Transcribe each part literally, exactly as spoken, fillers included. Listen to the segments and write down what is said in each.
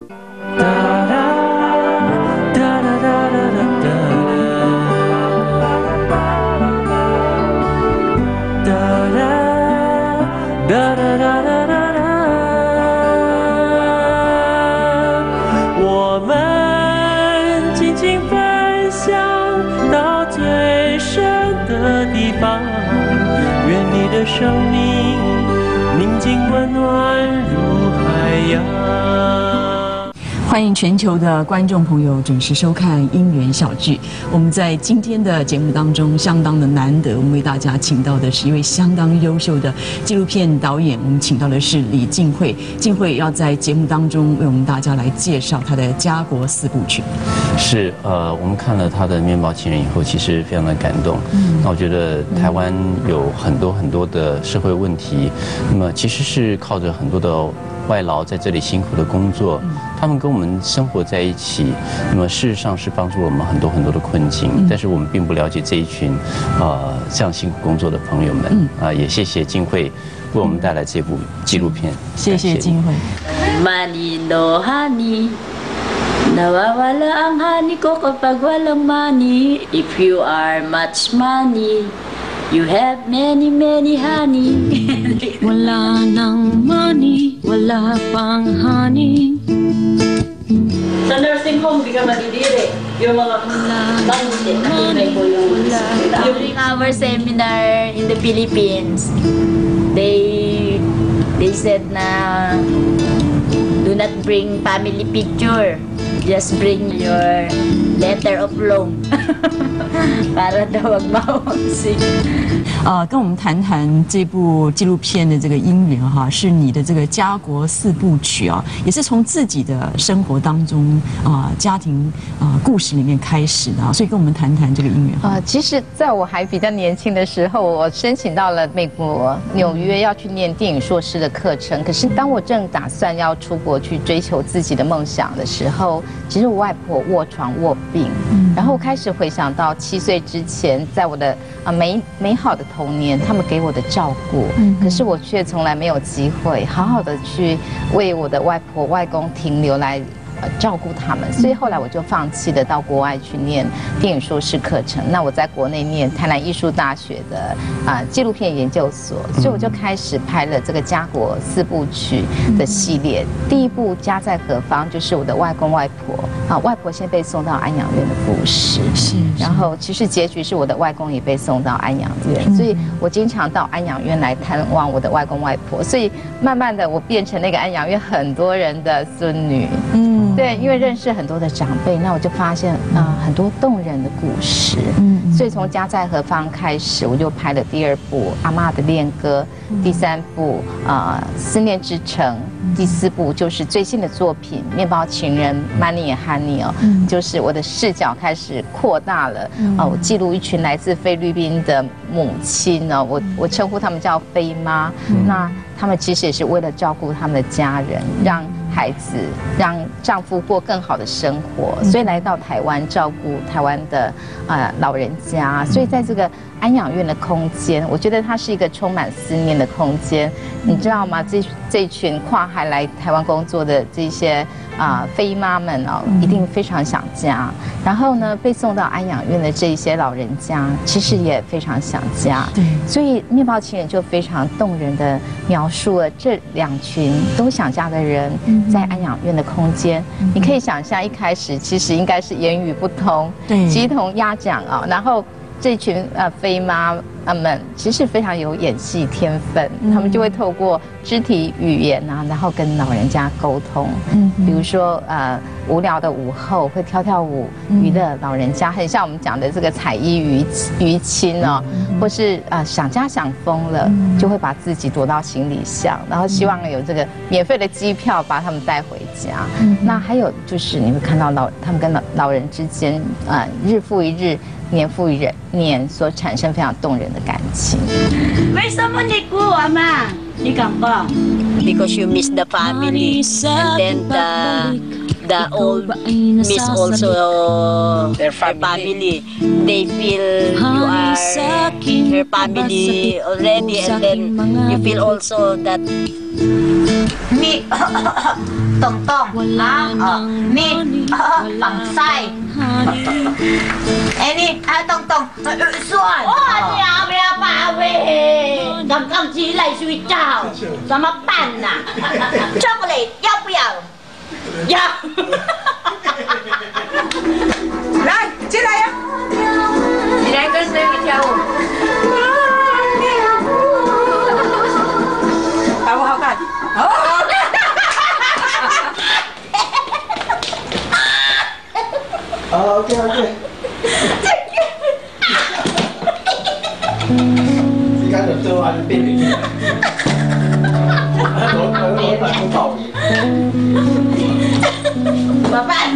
我们紧紧奔向到最深的地方，愿你的生命宁静温暖如海洋。 欢迎全球的观众朋友准时收看《因缘小聚》。我们在今天的节目当中相当的难得，我们为大家请到的是一位相当优秀的纪录片导演，我们请到的是李静慧。静慧要在节目当中为我们大家来介绍她的《家国四部曲》。 是，呃，我们看了她的《面包情人》以后，其实非常的感动。嗯，那我觉得台湾有很多很多的社会问题，那么其实是靠着很多的外劳在这里辛苦的工作，他们跟我们生活在一起，那么事实上是帮助我们很多很多的困境，但是我们并不了解这一群，呃，这样辛苦工作的朋友们。啊，也谢谢静慧为我们带来这部纪录片。 谢谢静慧。 Money no honey, nawawala ang honey ko kapag walang money. If you are much money.You have many, many honey. Wala nang money, wala pang honey. Sa nursing home, di ka madidiri. Yung mga bangsit, nakibay ko yung... During our seminar in the Philippines, they, they said na, do not bring family picture. Just bring your letter of loan. para daw wag mawagsi。 呃，跟我们谈谈这部纪录片的这个因缘哈，是你的这个家国四部曲啊，也是从自己的生活当中啊、呃、家庭啊、呃、故事里面开始的啊，所以跟我们谈谈这个因缘啊、 呃。其实在我还比较年轻的时候，我申请到了美国纽约要去念电影硕士的课程。可是当我正打算要出国去追求自己的梦想的时候，其实我外婆卧床卧病，嗯、然后我开始回想到七岁之前，在我的啊美美好的童年，他们给我的照顾，嗯、可是我却从来没有机会好好的去为我的外婆外公停留来。呃，照顾他们，所以后来我就放弃了到国外去念电影硕士课程。那我在国内念台南艺术大学的啊、呃、纪录片研究所，所以我就开始拍了这个家国四部曲的系列。第一部《家在何方》就是我的外公外婆啊，外婆先被送到安养院的故事。是。然后其实结局是我的外公也被送到安养院，所以我经常到安养院来探望我的外公外婆。所以慢慢的我变成那个安养院很多人的孙女。嗯。对，因为认识很多的长辈，那我就发现啊、呃、很多动人的故事。嗯，所以从《家在何方》开始，我就拍了第二部《阿嬷的恋歌》，第三部啊、呃《思念之城》，第四部就是最新的作品《面包情人》Money and Honey 哦，嗯、就是我的视角开始扩大了。嗯、哦，我记录一群来自菲律宾的母亲呢、哦，我我称呼他们叫菲妈。嗯、那他们其实也是为了照顾他们的家人，让孩子让丈夫过更好的生活，所以来到台湾照顾台湾的呃老人家。所以在这个安养院的空间，我觉得它是一个充满思念的空间。你知道吗？这这群跨海来台湾工作的这些啊、呃、菲妈们哦，一定非常想家。然后呢，被送到安养院的这一些老人家，其实也非常想家。对，所以《面包情人》就非常动人的描述了这两群都想家的人在安养院的空间。你可以想象，一开始其实应该是言语不通，对，鸡同鸭讲啊，然后。这群呃菲妈们其实非常有演戏天分，嗯、他们就会透过肢体语言啊，然后跟老人家沟通。嗯，比如说呃无聊的午后会跳跳舞娱乐老人家，很像我们讲的这个彩衣娱娱亲哦，嗯、或是呃想家想疯了，嗯、就会把自己躲到行李箱，然后希望有这个免费的机票把他们带回家。嗯、那还有就是你会看到老他们跟老老人之间呃日复一日。年复一年所产生非常动人的感情。 为什么你哭啊妈？你敢不 ？Because you miss the family, and then the the old miss also their family. They feel you are their family already, and then you feel also that mi tong tong ah oh, mi bằng sai ini ah tong tong xoan 哇你不要把喂刚刚起来睡觉怎么办呢 chocolate 要不要要来进来呀你来跟 baby 跳舞好不好看好哦 OK OK 時間就到啊變嚟我我我大好爆嘢怎麼辦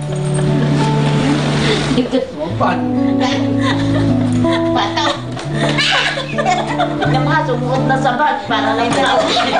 你這怎麼辦把刀幹嘛怎麼那什麼把它來掉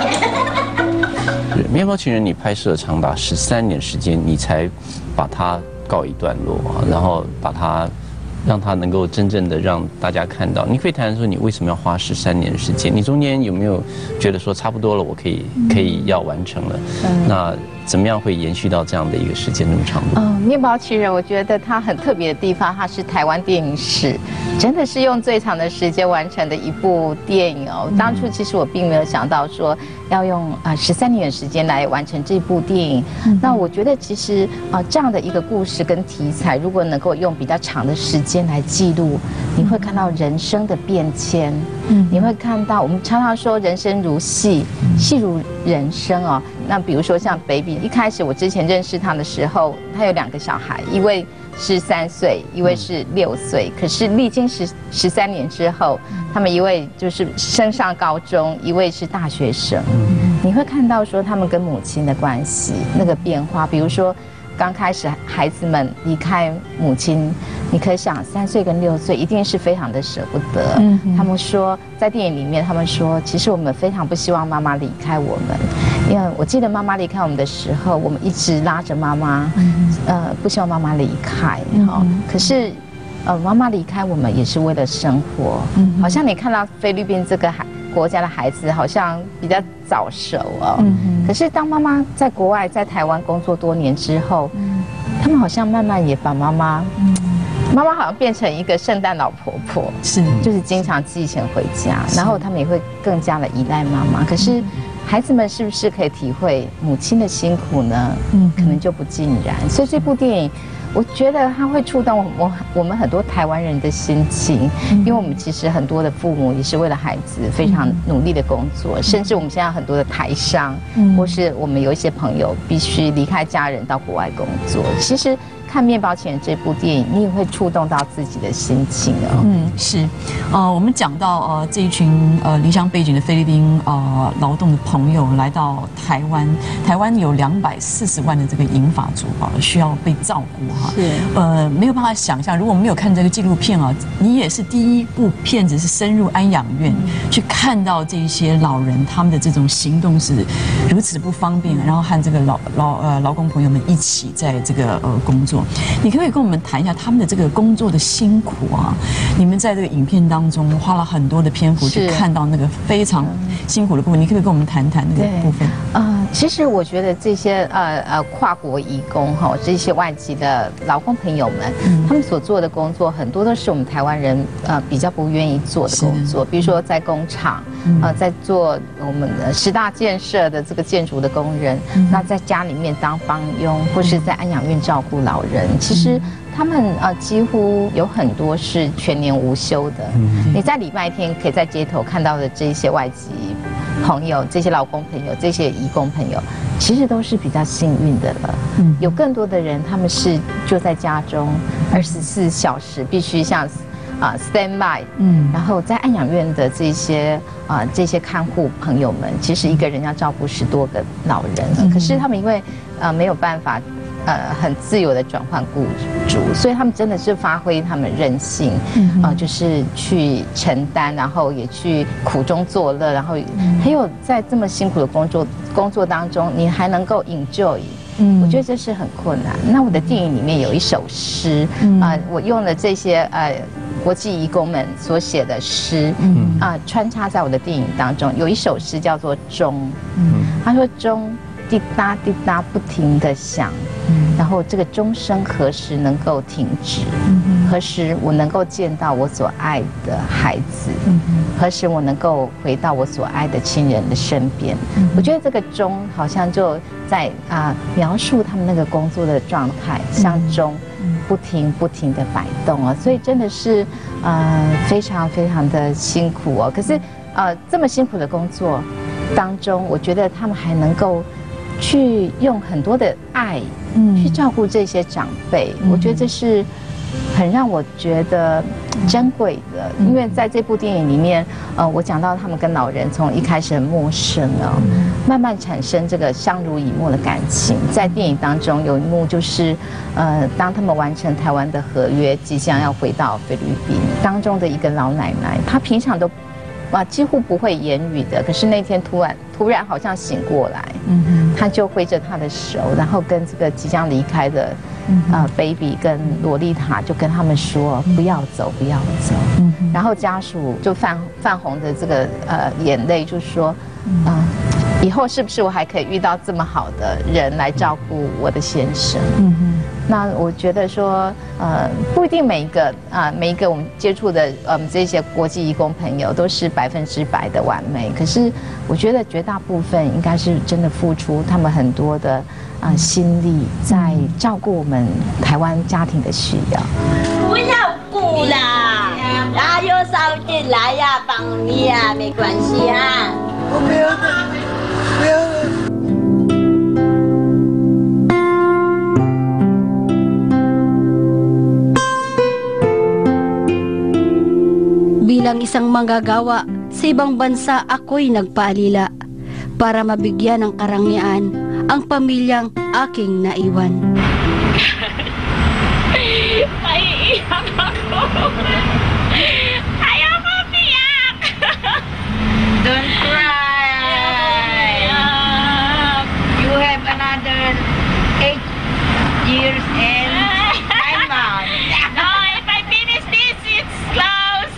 面包情人你拍摄长达十三年时间，你才把它告一段落啊，然后把它让它能够真正的让大家看到。你可以谈谈说你为什么要花十三年的时间？你中间有没有觉得说差不多了，我可以可以要完成了？嗯、那怎么样会延续到这样的一个时间那么长度？ 嗯、呃，面包情人，我觉得它很特别的地方，它是台湾电影史真的是用最长的时间完成的一部电影哦。嗯、当初其实我并没有想到说要用啊十三年的时间来完成这部电影。嗯、那我觉得其实啊、呃、这样的一个故事跟题材，如果能够用比较长的时间来记录，你会看到人生的变迁。嗯，你会看到我们常常说人生如戏，戏如人生哦。那比如说像 baby， 一开始我之前认识他的时候，他有两个小孩，一位是三岁，一位是六岁。可是历经十十三年之后，他们一位就是升上高中，一位是大学生。你会看到说他们跟母亲的关系那个变化，比如说。刚开始孩子们离开母亲，你可以想三岁跟六岁一定是非常的舍不得。嗯，他们说在电影里面，他们说其实我们非常不希望妈妈离开我们，因为我记得妈妈离开我们的时候，我们一直拉着妈妈，呃，不希望妈妈离开。哈，可是呃，妈妈离开我们也是为了生活。嗯，好像你看到菲律宾这个孩。国家的孩子好像比较早熟哦，嗯、可是当妈妈在国外在台湾工作多年之后，嗯、他们好像慢慢也把妈妈，嗯、妈妈好像变成一个圣诞老婆婆，是，就是经常寄钱回家，然后他们也会更加的依赖妈妈。可是孩子们是不是可以体会母亲的辛苦呢？嗯，可能就不尽然。所以这部电影。我觉得它会触动我我们很多台湾人的心情，因为我们其实很多的父母也是为了孩子非常努力的工作，甚至我们现在很多的台商，或是我们有一些朋友必须离开家人到国外工作，其实。看《面包情人》这部电影，你也会触动到自己的心情哦。 嗯，是，呃，我们讲到呃这一群呃离乡背景的菲律宾呃劳动的朋友来到台湾，台湾有两百四十万的这个银发族啊，需要被照顾哈。是，呃，没有办法想象，如果没有看这个纪录片啊，你也是第一部片子是深入安养院、嗯、去看到这些老人他们的这种行动是如此不方便，然后和这个劳劳呃劳工朋友们一起在这个呃工作。你可不可以跟我们谈一下他们的这个工作的辛苦啊？你们在这个影片当中花了很多的篇幅去看到那个非常辛苦的部分，你可不可以跟我们谈谈那个部分？ 呃，其实我觉得这些呃呃跨国移工哈，这些外籍的劳工朋友们，嗯、他们所做的工作很多都是我们台湾人呃比较不愿意做的工作，比如说在工厂，嗯、呃，在做我们的十大建设的这个建筑的工人，嗯、那在家里面当帮佣，或是在安养院照顾老人。其实他们呃几乎有很多是全年无休的。你在礼拜天可以在街头看到的这些外籍朋友、这些劳工朋友、这些移工朋友，其实都是比较幸运的了。有更多的人他们是就在家中二十四小时必须像啊 stand by， 嗯，然后在安养院的这些啊这些看护朋友们，其实一个人要照顾十多个老人，可是他们因为呃没有办法。呃，很自由的转换雇主，所以他们真的是发挥他们韧性，嗯、呃，就是去承担，然后也去苦中作乐，然后还有在这么辛苦的工作工作当中，你还能够 enjoy。嗯，我觉得这是很困难。那我的电影里面有一首诗，啊、嗯呃，我用了这些呃国际移工们所写的诗，嗯啊、呃、穿插在我的电影当中。有一首诗叫做《钟》，嗯，他说钟滴答滴答不停地响，嗯，然后这个钟声何时能够停止？嗯，何时我能够见到我所爱的孩子？嗯，何时我能够回到我所爱的亲人的身边？嗯，我觉得这个钟好像就在啊、呃、描述他们那个工作的状态，像钟。不停不停的摆动哦，所以真的是呃非常非常的辛苦哦。可是呃这么辛苦的工作当中，我觉得他们还能够去用很多的爱，嗯，去照顾这些长辈，嗯、我觉得这是很让我觉得珍贵的。因为在这部电影里面，呃，我讲到他们跟老人从一开始很陌生啊、哦，慢慢产生这个相濡以沫的感情。在电影当中有一幕就是，呃，当他们完成台湾的合约，即将要回到菲律宾，当中的一个老奶奶，她平常都啊几乎不会言语的，可是那天突然突然好像醒过来，嗯，她就挥着她的手，然后跟这个即将离开的。呃 ，baby 跟洛丽塔就跟他们说不要走，不要走。嗯，然后家属就泛泛红的这个呃眼泪，就说，啊、呃，以后是不是我还可以遇到这么好的人来照顾我的先生？嗯哼。那我觉得说，呃，不一定每一个啊、呃，每一个我们接触的呃这些国际移工朋友都是百分之百的完美。可是我觉得绝大部分应该是真的付出他们很多的啊、呃、心力，在照顾我们台湾家庭的需要。 不要顾啦，哪有烧进来呀，帮你啊，没关系啊。我没有的，没有的。 Bilang isang manggagawa sa ibang bansa, ako'y nagpaalila para mabigyan ng karangyaan ang pamilyang aking naiwan. Naiiyak ako. Ayoko umiyak. Don't cry. You have another eight years and nine months. No, if I finish this, it's close.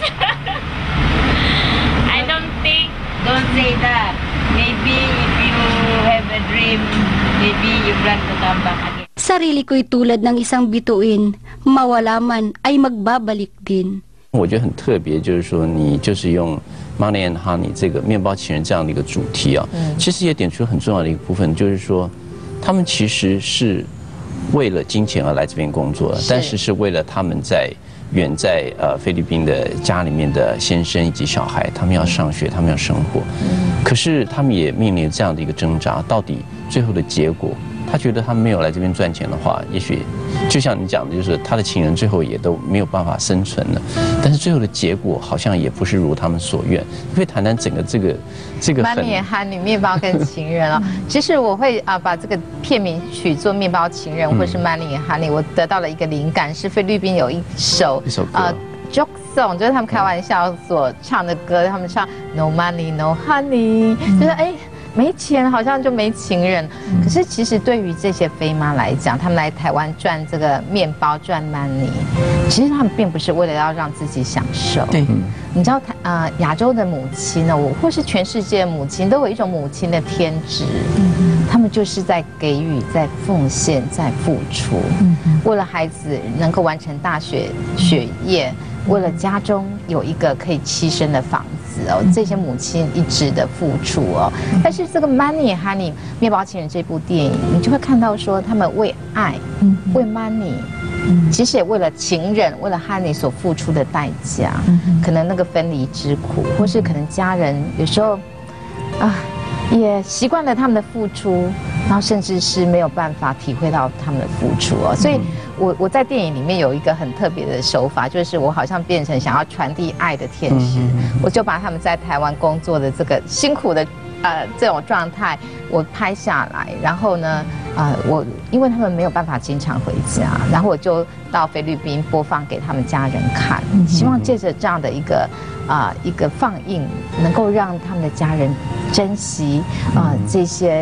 I don't think. Don't say that. Maybe if you have a dream, maybe you plan to come back again. Sarili ko'y tulad ng isang bituin, mawala man ay magbabalik din. 我觉得很特别，就是说你就是用 Money and Honey 这个面包情人这样的一个主题啊，嗯、其实也点出很重要的一个部分，就是说他们其实是为了金钱而来这边工作的，但是是为了他们在远在呃菲律宾的家里面的先生以及小孩，他们要上学，他们要生活，嗯、可是他们也面临这样的一个挣扎，到底最后的结果。他觉得他没有来这边赚钱的话，也许就像你讲的，就是他的情人最后也都没有办法生存了。但是最后的结果好像也不是如他们所愿。你会谈谈整个这个这个 Money and Honey 面包跟情人啊、哦，其实我会啊把这个片名取作面包情人，或是 Money and Honey，、嗯、我得到了一个灵感，是菲律宾有一首一首歌。 呃 joke song 就是他们开玩笑所唱的歌，他们唱 No money no honey，、嗯、就是哎。没钱好像就没情人，嗯、可是其实对于这些飞妈来讲，他们来台湾赚这个面包赚 money， 其实他们并不是为了要让自己享受。对，你知道，呃，亚洲的母亲呢，我或是全世界的母亲，都有一种母亲的天职，嗯、他们就是在给予、在奉献、在付出，嗯、为了孩子能够完成大学学业。为了家中有一个可以栖身的房子哦，这些母亲一直的付出哦。但是这个 Money Honey 面包情人这部电影，你就会看到说他们为爱、为 Money， 其实也为了情人、为了 Honey 所付出的代价，可能那个分离之苦，或是可能家人有时候啊。也习惯了他们的付出，然后甚至是没有办法体会到他们的付出哦。所以我我在电影里面有一个很特别的手法，就是我好像变成想要传递爱的天使，我就把他们在台湾工作的这个辛苦的呃这种状态我拍下来，然后呢呃我因为他们没有办法经常回家，然后我就到菲律宾播放给他们家人看，希望借着这样的一个啊、呃、一个放映，能够让他们的家人珍惜啊、呃、这些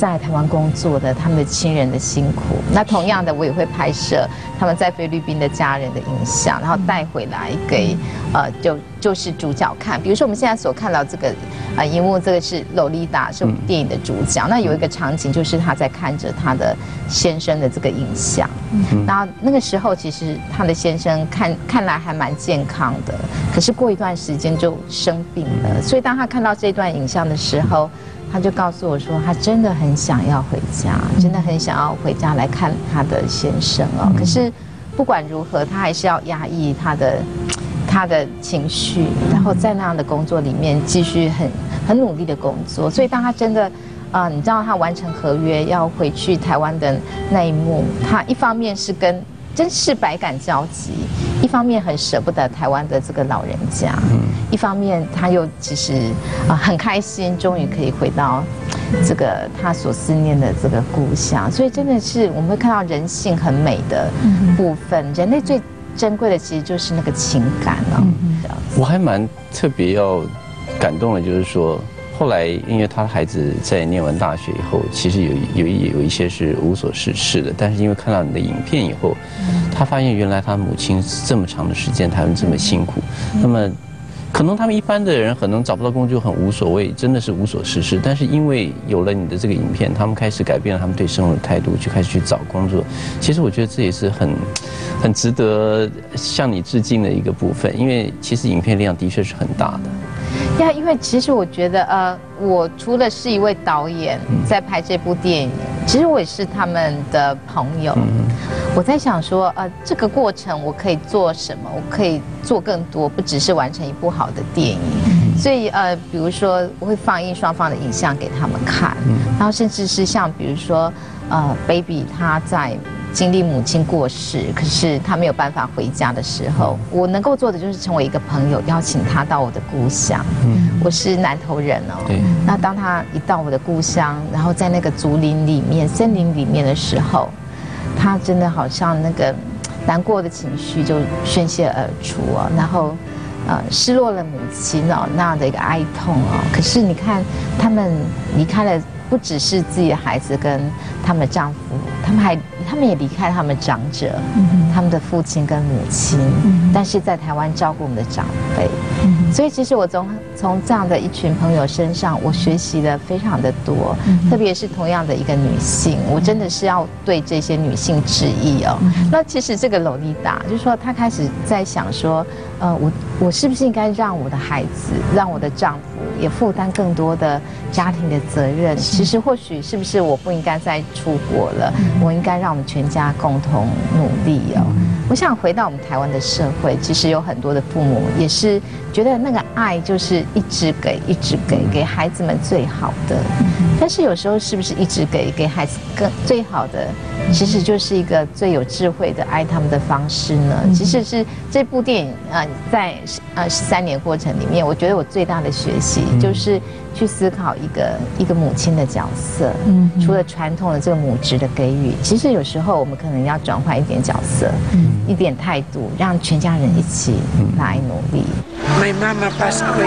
在台湾工作的他们的亲人的辛苦。那同样的，我也会拍摄他们在菲律宾的家人的影像，然后带回来给呃就就是主角看。比如说我们现在所看到这个啊荧幕，这个是洛丽达，是我们电影的主角。那有一个场景就是他在看着他的先生的这个影像，然后那个时候其实他的先生看看来还蛮健康的，可是过一段时间就生病了。所以当他看到这段影像的时候，他就告诉我说，他真的很想要回家，真的很想要回家来看他的先生哦。可是不管如何，他还是要压抑他的他的情绪，然后在那样的工作里面继续很很努力的工作。所以当他真的啊、呃，你知道他完成合约要回去台湾的那一幕，他一方面是跟真是百感交集，一方面很舍不得台湾的这个老人家，一方面他又其实啊、呃、很开心，终于可以回到这个他所思念的这个故乡。所以真的是我们会看到人性很美的部分，人类最珍贵的其实就是那个情感哦。 我还蛮特别要感动的，就是说。后来，因为他的孩子在念完大学以后，其实有有有一些是无所事事的，但是因为看到你的影片以后，他发现原来他母亲这么长的时间，他们这么辛苦，那么可能他们一般的人可能找不到工作很无所谓，真的是无所事事，但是因为有了你的这个影片，他们开始改变了他们对生活的态度，就开始去找工作。其实我觉得这也是很很值得向你致敬的一个部分，因为其实影片量的确是很大的。 呀，因为其实我觉得，呃，我除了是一位导演在拍这部电影，其实我也是他们的朋友。我在想说，呃，这个过程我可以做什么？我可以做更多，不只是完成一部好的电影。所以，呃，比如说我会放映双方的影像给他们看，然后甚至是像比如说，呃 ，baby 他在经历母亲过世，可是他没有办法回家的时候，我能够做的就是成为一个朋友，邀请他到我的故乡。嗯，我是南投人哦。对。那当他一到我的故乡，然后在那个竹林里面、森林里面的时候，他真的好像那个难过的情绪就宣泄而出哦，然后呃失落了母亲哦那样的一个哀痛哦。可是你看，他们离开了。不只是自己的孩子跟他们的丈夫，他们还他们也离开他们长者，嗯、他们的父亲跟母亲，嗯、但是在台湾照顾我们的长辈。嗯、所以其实我从从这样的一群朋友身上，我学习的非常的多，嗯、特别是同样的一个女性，我真的是要对这些女性致意哦。嗯、那其实这个洛丽达就是说，她开始在想说，呃，我我是不是应该让我的孩子，让我的丈夫也负担更多的家庭的责任？其实或许是不是我不应该再出国了？嗯、我应该让我们全家共同努力哦。嗯、我想回到我们台湾的社会，其实有很多的父母也是觉得那个爱就是一直给，一直给，给孩子们最好的。嗯、但是有时候是不是一直给，给孩子更最好的，其实就是一个最有智慧的爱他们的方式呢？嗯、其实是这部电影呃，在呃十三年过程里面，我觉得我最大的学习就是去思考一个一个母亲的角色。嗯，除了传统的这个母职的给予，其实有时候我们可能要转换一点角色，嗯，一点态度，让全家人一起来努力。 My mama passed away,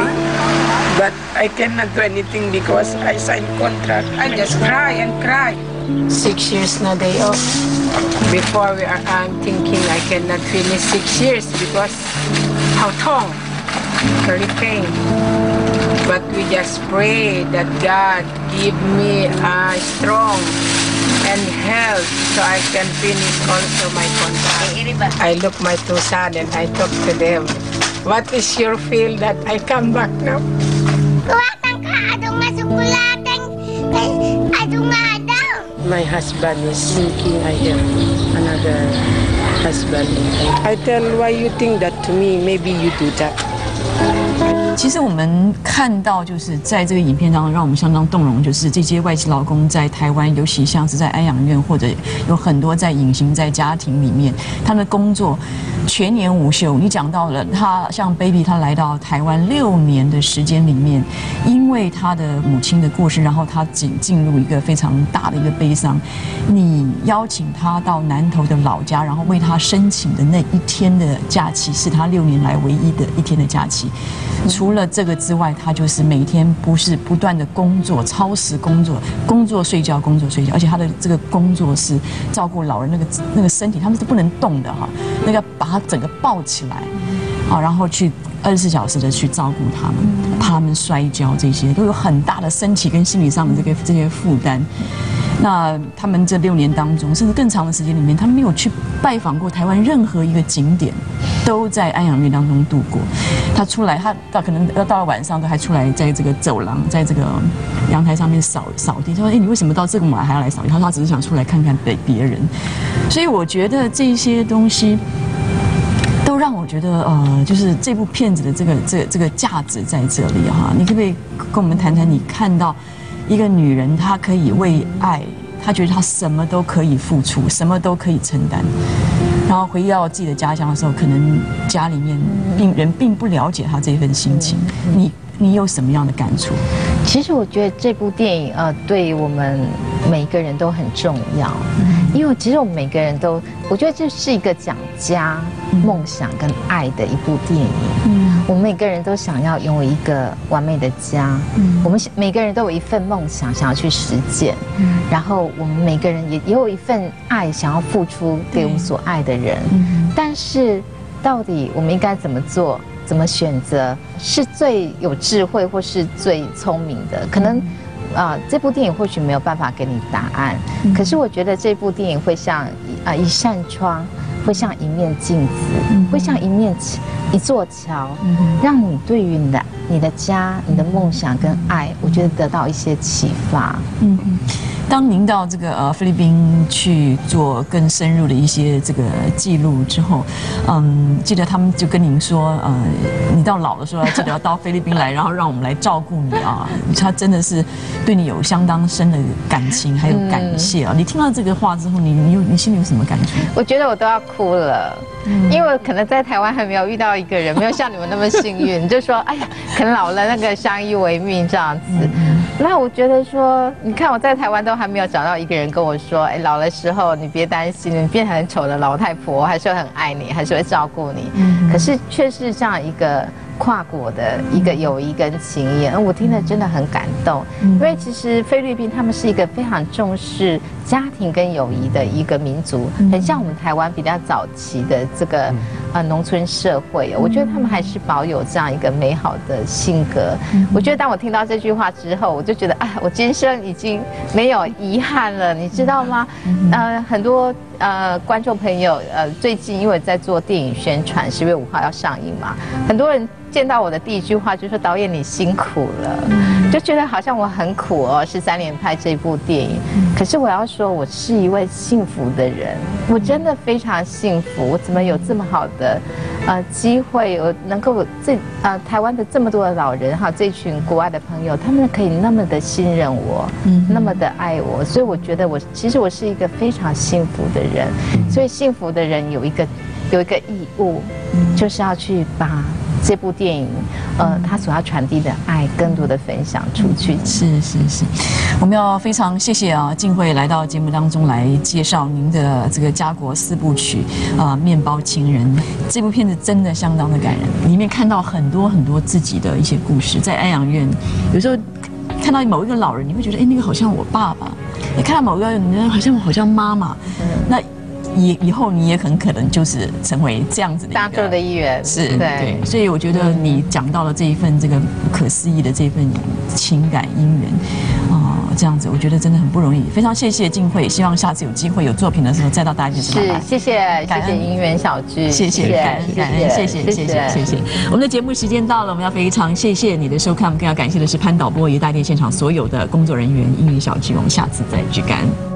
but I cannot do anything because I signed contract. I just cry and cry. Six years no day off. Before we are, I'm thinking I cannot finish six years because how long? Very pain. But we just pray that God give me a strong and health so I can finish also my contract. I look my two sons and I talk to them. What is your feel that I come back now? My husband is thinking I have another husband. I tell why you think that to me, maybe you do that. 其实我们看到，就是在这个影片当中，让我们相当动容，就是这些外籍劳工在台湾，尤其像是在安养院，或者有很多在隐形在家庭里面，他们的工作全年无休。你讲到了，他像 baby， 他来到台湾六年的时间里面，因为他的母亲的过世，然后他进进入一个非常大的一个悲伤。你邀请他到南投的老家，然后为他申请的那一天的假期，是他六年来唯一的一天的假期。除除了这个之外，他就是每天不是不断的工作，超时工作，工作睡觉，工作睡觉，而且他的这个工作是照顾老人那个那个身体，他们是不能动的哈，那个把他整个抱起来，啊，然后去二十四小时的去照顾他们，怕他们摔跤，这些都有很大的身体跟心理上的这个这些负担。那他们这六年当中，甚至更长的时间里面，他们没有去拜访过台湾任何一个景点，都在安养院当中度过。他出来，他到可能要到了晚上都还出来，在这个走廊，在这个阳台上面扫扫地。他说：“哎，你为什么到这个晚还要来扫地？”他说：“他只是想出来看看别别人。”所以我觉得这些东西都让我觉得，呃，就是这部片子的这个这个、这个价值在这里哈。你可不可以跟我们谈谈，你看到一个女人，她可以为爱，她觉得她什么都可以付出，什么都可以承担，然后回到自己的家乡的时候，可能家里面并人并不了解她这份心情。你你有什么样的感触？ 其实我觉得这部电影呃，对我们每一个人都很重要，因为其实我们每个人都，我觉得这是一个讲家、梦想跟爱的一部电影。嗯，我们每个人都想要拥有一个完美的家，嗯，我们每个人都有一份梦想想要去实践，嗯，然后我们每个人也也有一份爱想要付出给我们所爱的人，嗯，但是到底我们应该怎么做？怎么选择是最有智慧或是最聪明的？可能，啊、呃，这部电影或许没有办法给你答案。嗯、可是我觉得这部电影会像啊、呃、一扇窗，会像一面镜子，嗯、会像一面一座桥，嗯、让你对于你的你的家、你的梦想跟爱，我觉得得到一些启发。嗯嗯。 当您到这个呃菲律宾去做更深入的一些这个记录之后，嗯，记得他们就跟您说，呃，你到老的时候要记得要到菲律宾来，然后让我们来照顾你啊。他真的是对你有相当深的感情，还有感谢啊。嗯、你听到这个话之后，你你有你心里有什么感觉？ 我觉得我都要哭了。嗯、因为可能在台湾还没有遇到一个人，没有像你们那么幸运，就说哎呀，可能老了那个相依为命这样子。嗯、那我觉得说，你看我在台湾都还没有找到一个人跟我说，哎，老的时候你别担心，你变很丑的老太婆还是会很爱你，还是会照顾你。嗯、可是却是这样一个跨国的一个友谊跟情谊，我听了真的很感动。嗯、因为其实菲律宾他们是一个非常重视家庭跟友谊的一个民族，嗯、很像我们台湾比较早期的这个呃农村社会。我觉得他们还是保有这样一个美好的性格。嗯、我觉得当我听到这句话之后，我就觉得啊，我今生已经没有遗憾了，你知道吗？嗯、呃，很多呃观众朋友呃最近因为在做电影宣传，十月五号要上映嘛，很多人见到我的第一句话就说：“导演你辛苦了。”就觉得好像我很苦哦，十三连拍这部电影。可是我要说，我是一位幸福的人，我真的非常幸福。我怎么有这么好的呃机会，我能够这呃台湾的这么多的老人哈，这群国外的朋友，他们可以那么的信任我，嗯，那么的爱我，所以我觉得我其实我是一个非常幸福的人。所以幸福的人有一个有一个义务，就是要去把这部电影，呃，他所要传递的爱，更多的分享出去。 是是是，我们要非常谢谢啊，静慧来到节目当中来介绍您的这个家国四部曲啊，呃《面包情人》这部片子真的相当的感人，里面看到很多很多自己的一些故事，在安养院，有时候看到某一个老人，你会觉得，哎，那个好像我爸爸；你看到某一个人，好像我好像妈妈。嗯、那以以后你也很可能就是成为这样子的当中的一员， 是，对，所以我觉得你讲到了这一份这个不可思议的这份情感姻缘，啊、呃，这样子我觉得真的很不容易，非常谢谢静慧，希望下次有机会有作品的时候再到大家电视台来。 是，谢谢，谢谢姻缘小聚， 谢谢，感恩，感恩，谢谢，谢谢，谢谢。我们的节目时间到了，我们要非常谢谢你的收看，我们更要感谢的是潘导播以及大电现场所有的工作人员，姻缘小聚，我们下次再聚，感恩。